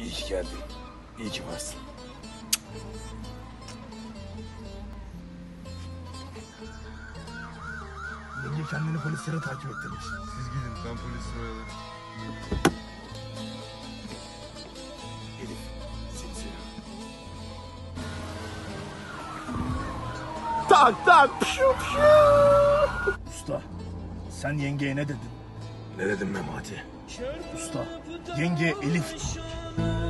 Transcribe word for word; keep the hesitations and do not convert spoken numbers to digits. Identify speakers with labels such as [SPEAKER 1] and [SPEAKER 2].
[SPEAKER 1] İyi ki geldin. İyi ki varsın.
[SPEAKER 2] Yenge kendini polislere takip ettirmiş.
[SPEAKER 3] Siz gidin, ben polisi oyalarım.
[SPEAKER 1] Elif, seni seviyorum.
[SPEAKER 2] Tak tak pşu pşu. Usta, sen yengeye ne dedin?
[SPEAKER 1] Ne dedim Memati?
[SPEAKER 2] Usta, yenge Elif.